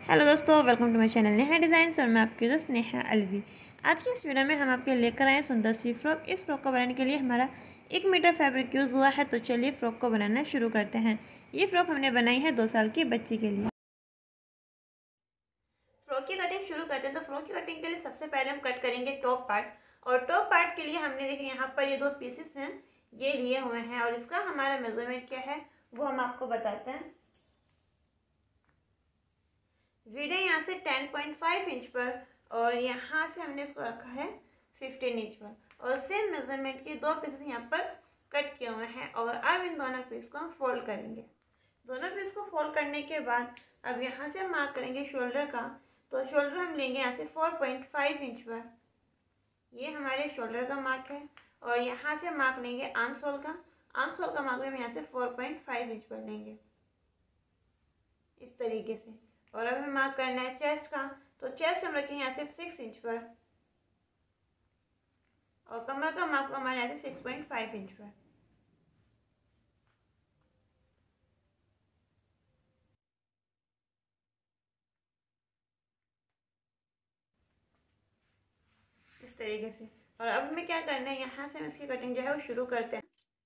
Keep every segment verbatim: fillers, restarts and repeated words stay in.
Hello दोस्तों, welcome to my channel Neha designs और मैं आपकी दोस्त नेहा अलवी। आज की इस वीडियो में हम आपके लेकर आए सुंदर सी फ्रॉक। इस फ्रॉक को बनाने के लिए हमारा एक मीटर फैब्रिक यूज़ हुआ है। तो चलिए फ्रॉक को बनाना शुरू करते हैं। ये फ्रॉक हमने बनाई है दो साल की बच्ची के लिए। फ्रॉक की कटिंग शुरू करते हैं। तो फ्रॉक की कटिंग के लिए सबसे पहले हम कट करेंगे टॉप पार्ट, और टॉप पार्ट के लिए हमने देखिए यहाँ पर ये दो पीसेस हैं ये लिए हुए हैं, और इसका हमारा मेजरमेंट क्या है वो हम आपको बताते हैं। वीडियो यहाँ से टेन पॉइंट फाइव इंच पर और यहाँ से हमने इसको रखा है फिफ्टीन इंच पर, और सेम मेजरमेंट के दो पीसेस यहाँ पर कट किए हुए हैं। और अब इन दोनों पीस को हम फोल्ड करेंगे। दोनों पीस को फोल्ड करने के बाद अब यहाँ से हम मार्क करेंगे शोल्डर का। तो शोल्डर हम लेंगे यहाँ से फोर पॉइंट फाइव इंच पर, ये हमारे शोल्डर का मार्क है। और यहाँ से मार्क लेंगे आर्म सोल का। आर्म सोल का मार्क भी हम यहाँ से फोर पॉइंट फाइव इंच पर लेंगे इस तरीके से। और अब हमें मार्क करना है चेस्ट का। तो चेस्ट हम रखेंगे यहाँ से सिक्स इंच पर, और कमर का मार्क हमारे यहाँ से सिक्स पॉइंट फाइव इंच पर। इस तरीके से। और अब हमें क्या करना है, यहाँ से हम इसकी कटिंग जो है वो शुरू करते हैं।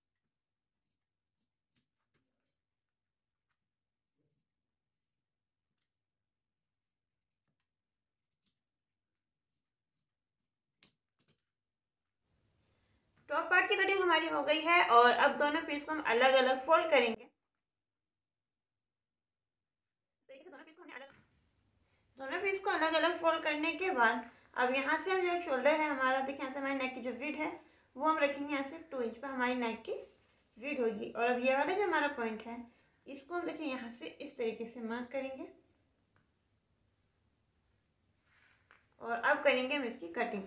टॉप पार्ट की कटिंग हमारी हो गई है, और अब दोनों पीस को हम अलग अलग फोल्ड करेंगे। दोनों पीस को हमने अलग दोनों पीस को अलग अलग फोल्ड करने के बाद अब यहाँ से हम जो शोल्डर है हमारा, देखिए यहाँ से हमारी नेक की जो विड्थ है वो हम रखेंगे यहाँ से टू इंच पर हमारी नेक की विड्थ होगी। और अब ये वाला जो हमारा पॉइंट है इसको हम देखिए यहाँ से इस तरीके से मार्क करेंगे, और अब करेंगे हम इसकी कटिंग।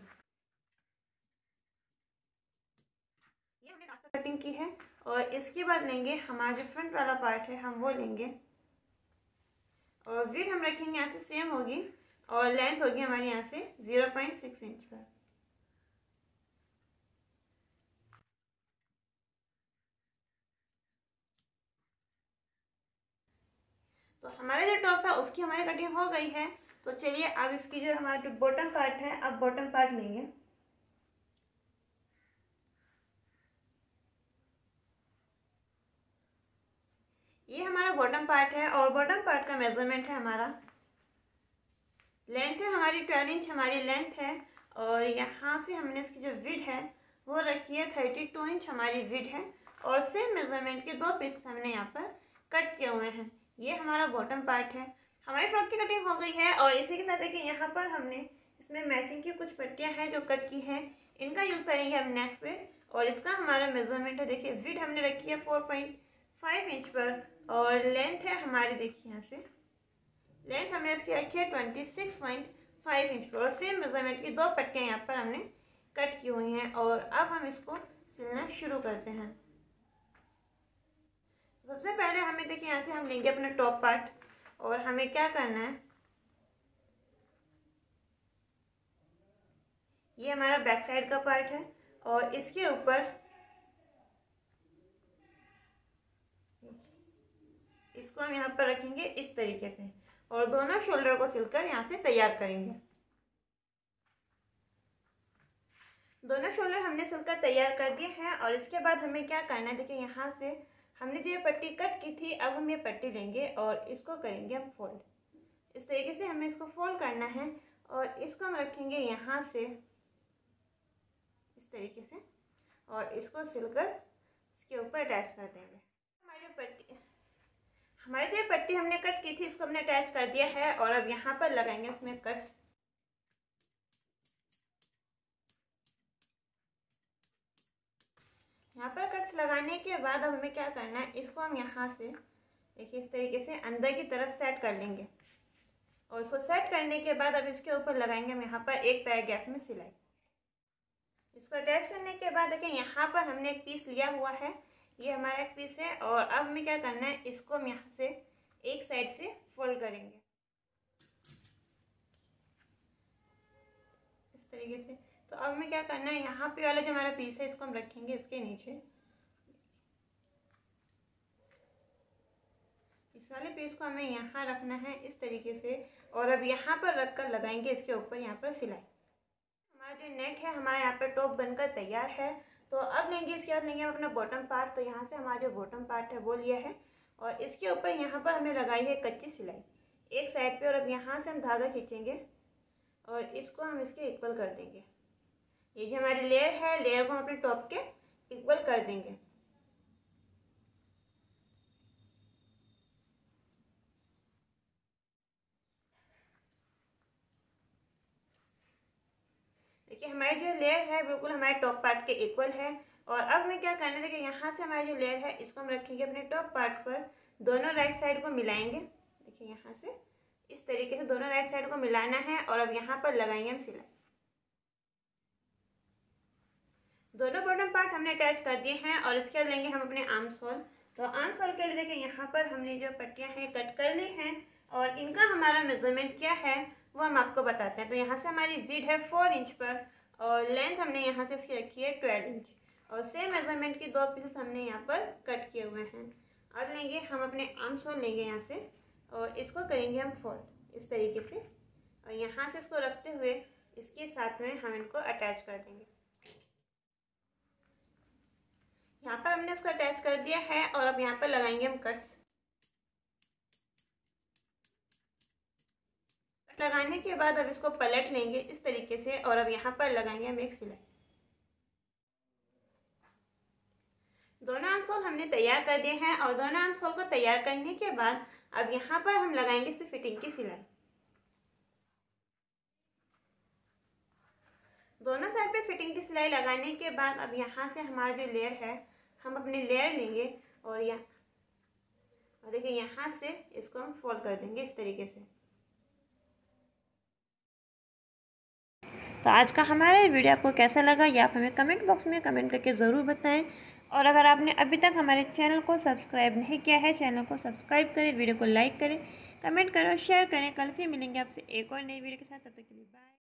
ये हमने रास्ता कटिंग की है, और इसके बाद लेंगे हमारा जो फ्रंट वाला पार्ट है हम वो लेंगे, और विड्थ हम रखेंगे यहाँ से सेम होगी, और लेंथ होगी हमारी यहाँ से ज़ीरो पॉइंट सिक्स इंच पर। तो हमारा जो टॉप है उसकी हमारी कटिंग हो गई है। तो चलिए अब इसकी जो हमारा जो बॉटम पार्ट है अब बॉटम पार्ट लेंगे। ये हमारा बॉटम पार्ट है, और बॉटम पार्ट का मेजरमेंट है हमारा, लेंथ है हमारी ट्वेल्व इंच हमारी लेंथ है, और यहाँ से हमने इसकी जो विड्थ है वो रखी है थर्टी टू इंच हमारी विड्थ है, और सेम मेजरमेंट के दो पीस हमने यहाँ पर कट किए हुए हैं। ये हमारा बॉटम पार्ट है। हमारी फ्रॉक की कटिंग हो गई है, और इसी के साथ देखिए यहाँ पर हमने इसमें मैचिंग की कुछ पट्टियाँ हैं जो कट की हैं, इनका यूज़ करेंगे हम नेक पे। और इसका हमारा मेजरमेंट है, देखिए विड्थ हमने रखी है फोर पॉइंट फाइव इंच पर, और लेंथ है हमारी, देखिए यहाँ से लेंथ हमने इसकी रखी है twenty six point five inch पर, और सेम मेजरमेंट की दो पट्टियाँ यहाँ पर हमने कट की हुई हैं। और अब हम इसको सिलना शुरू करते हैं। सबसे पहले हमें देखिए यहाँ से हम लेंगे अपना टॉप पार्ट, और हमें क्या करना है, ये हमारा बैक साइड का पार्ट है, और इसके ऊपर इसको हम यहाँ पर रखेंगे इस तरीके से, और दोनों शोल्डर को सिलकर यहाँ से तैयार करेंगे। दोनों शोल्डर हमने सिलकर तैयार कर दिए हैं, और इसके बाद हमें क्या करना है, देखिए यहाँ से हमने जो ये पट्टी कट की थी अब हम ये पट्टी लेंगे और इसको करेंगे हम फोल्ड। इस तरीके से हमें इसको फोल्ड करना है, और इसको हम रखेंगे यहाँ से इस तरीके से, और इसको सिलकर इसके ऊपर अटैच कर देंगे। हमारी जो पट्टी हमारी जो पट्टी हमने कट की थी इसको हमने अटैच कर दिया है, और अब यहाँ पर लगाएंगे उसमें कट्स। यहाँ पर कट्स लगाने के बाद अब हमें क्या करना है, इसको हम यहाँ से देखिए इस तरीके से अंदर की तरफ सेट कर लेंगे, और इसको सेट करने के बाद अब इसके ऊपर लगाएंगे हम यहाँ पर एक पैर गैप में सिलाई। इसको अटैच करने के बाद देखिए यहाँ पर हमने एक पीस लिया हुआ है, ये हमारा एक पीस है, और अब हमें क्या करना है, इसको हम यहाँ से एक साइड से फोल्ड करेंगे इस तरीके से। तो अब हमें क्या करना है, यहाँ पे वाला जो हमारा पीस है इसको हम रखेंगे इसके नीचे, इस वाले पीस को हमें यहाँ रखना है इस तरीके से। और अब यहाँ पर रख कर लगाएंगे इसके ऊपर यहाँ पर सिलाई। हमारा जो नेक है हमारा यहाँ पर टॉप बनकर तैयार है। तो अब लेंगे इसके बाद लेंगे हम अपना बॉटम पार्ट। तो यहाँ से हमारा जो बॉटम पार्ट है वो लिया है और इसके ऊपर यहाँ पर हमने लगाई है कच्ची सिलाई एक साइड पे। और अब यहाँ से हम धागा खींचेंगे और इसको हम इसके इक्वल कर देंगे। ये जो हमारी लेयर है, लेयर को हम अपने टॉप के इक्वल कर देंगे। देखिए हमारी जो लेयर है बिल्कुल हमारे टॉप पार्ट के इक्वल है। और अब हमें क्या करना है, देखिए यहाँ से हमारी जो लेयर है इसको हम रखेंगे अपने टॉप पार्ट पर, दोनों राइट साइड को मिलाएंगे। देखिए यहाँ से इस तरीके से दोनों राइट साइड को मिलाना है और अब यहाँ पर लगाएंगे हम सिलाई। दोनों बॉटम पार्ट हमने अटैच कर दिए हैं और इसके बाद लेंगे हम अपने आर्म सोल। तो आर्म सोल के लिए देखिए यहाँ पर हमने जो पट्टियाँ हैं कट कर ली हैं और इनका हमारा मेजरमेंट क्या है वो हम आपको बताते हैं। तो यहाँ से हमारी विड्थ है फोर इंच पर और लेंथ हमने यहाँ से इसकी रखी है ट्वेल्व इंच और सेम मेजरमेंट की दो पीसेस हमने यहाँ पर कट किए हुए हैं। अब लेंगे हम अपने आर्म सोल लेंगे यहाँ से और इसको करेंगे हम फोल्ड इस तरीके से और यहाँ से इसको रखते हुए इसके साथ में हम इनको अटैच कर देंगे। यहाँ पर हमने इसको अटैच कर दिया है और अब यहाँ पर लगाएंगे हम कट्स। लगाने के बाद अब इसको पलट लेंगे इस तरीके से और अब यहाँ पर लगाएंगे हम एक सिलाई। दोनों आर्म सोल हमने तैयार कर दिए हैं और दोनों आर्म सोल को तैयार करने के बाद अब यहाँ पर हम लगाएंगे इस पर फिटिंग की सिलाई। दोनों साइड पे फिटिंग की सिलाई लगाने के बाद अब यहाँ से हमारा जो लेयर है हम अपनी लेयर लेंगे और यहाँ और देखिए यहाँ से इसको हम फोल्ड कर देंगे इस तरीके से। तो आज का हमारा वीडियो आपको कैसा लगा ये आप हमें कमेंट बॉक्स में कमेंट करके ज़रूर बताएं। और अगर आपने अभी तक हमारे चैनल को सब्सक्राइब नहीं किया है, चैनल को सब्सक्राइब करें, वीडियो को लाइक करें, कमेंट करें और शेयर करें। कल फिर मिलेंगे आपसे एक और नई वीडियो के साथ, तब तक के लिए बाय।